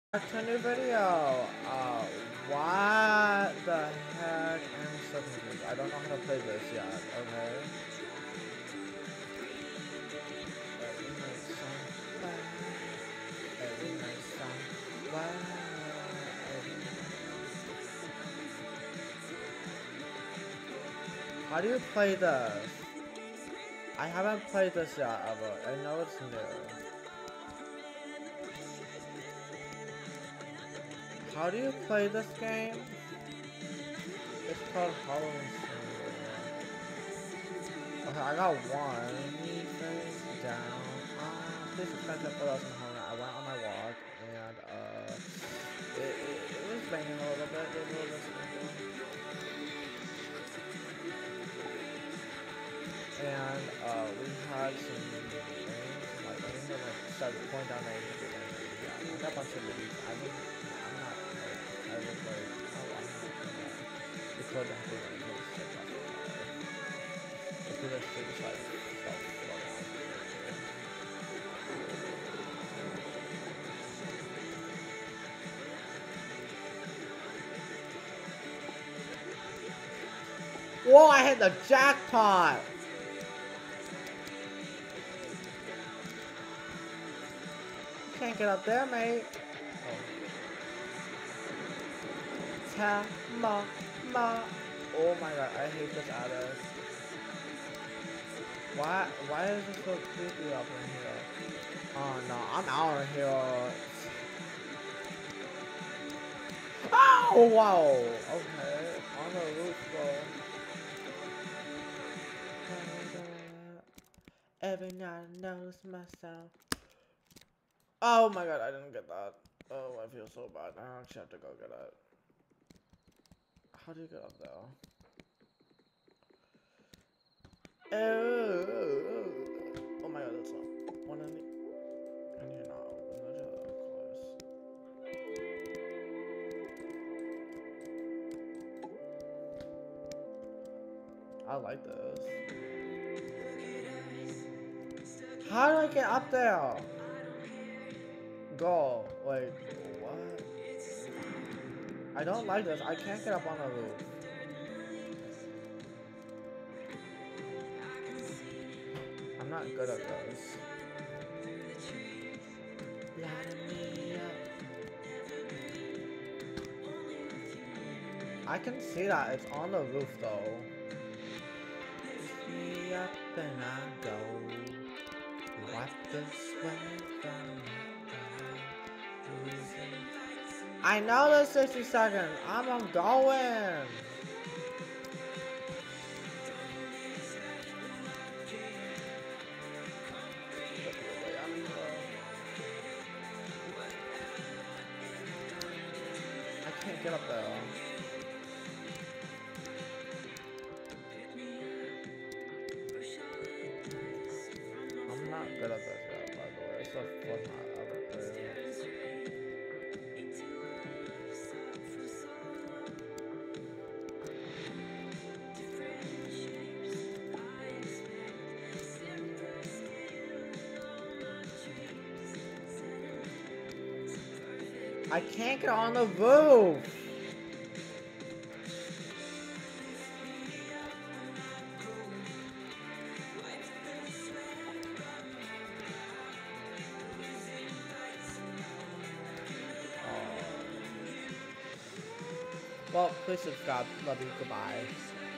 Back to a new video. What the heck? I'm so confused. I don't know how to play this yet. Okay. How do you play this? I haven't played this yet ever. I know it's new. How do you play this game? It's called Halloween. Okay, I got one. Face down. Please subscribe to photos and home. I went on my walk and it was raining a little bit. And we had some rain. Like I think it like started pouring down rain. Yeah, I got a bunch of leaves. I'm not. I was like, oh, I'm not doing that. It's so damn big. I'm really sick off of it. If we just decide to stop slowing down. Whoa, I hit the jackpot! Can't get up there, mate. Oh. Oh my god, I hate this adder. Why is it so creepy up in here? Oh no, I'm out of here. Oh wow! Okay, on the roof though. Every night I notice myself. Oh my god, I didn't get that. Oh, I feel so bad. I actually have to go get it. How do you get up there? Oh my god, that's not one of the. And you're not open. That's close. I like this. How do I get up there? Go. Like, what? I don't like this. I can't get up on the roof. I'm not good at this. I can see that. It's on the roof though. Me up and I go. Wipe the sweat from my eyes. I know there's 60 seconds. I'm going. I can't get up there. I'm not good at this yet, by the way. It's the first time I've ever played it. I can't get on the roof! Well, please subscribe. Love you. Goodbye.